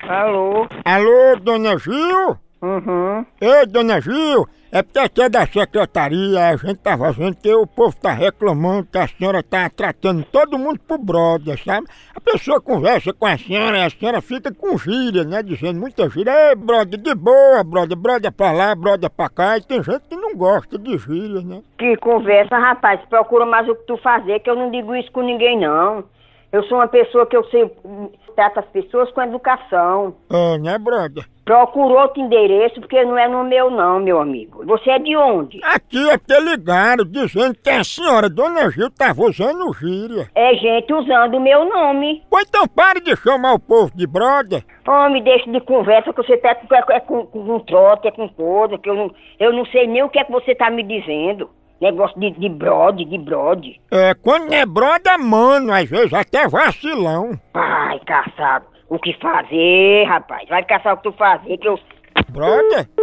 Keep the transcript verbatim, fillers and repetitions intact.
Alô? Alô, dona Gil? Uhum. Ei, dona Gil, é porque aqui é da secretaria, a gente tá fazendo que o povo tá reclamando que a senhora tá tratando todo mundo por brother, sabe? A pessoa conversa com a senhora e a senhora fica com gíria, né? Dizendo muita gíria. Ei, brother, de boa, brother, brother pra lá, brother pra cá. E tem gente que não gosta de gíria, né? Que conversa, rapaz. Procura mais o que tu fazer, que eu não digo isso com ninguém, não. Eu sou uma pessoa que eu sei, trato as pessoas com educação. É, né, brother? Procura outro endereço, porque não é no meu não, meu amigo. Você é de onde? Aqui é que ligaram dizendo que a senhora, dona Gil, tava usando gíria. É gente usando o meu nome. Pois então pare de chamar o povo de brother. Homem, deixa de conversa, que você tá com, é, é com, com um trote, é com coisa, que eu não, eu não sei nem o que é que você tá me dizendo. Negócio de, de brode, de brode. É, quando não é brother, é mano, às vezes até vacilão. Ai, caçado, o que fazer, rapaz? Vai caçar o que tu fazer, que eu... Brother?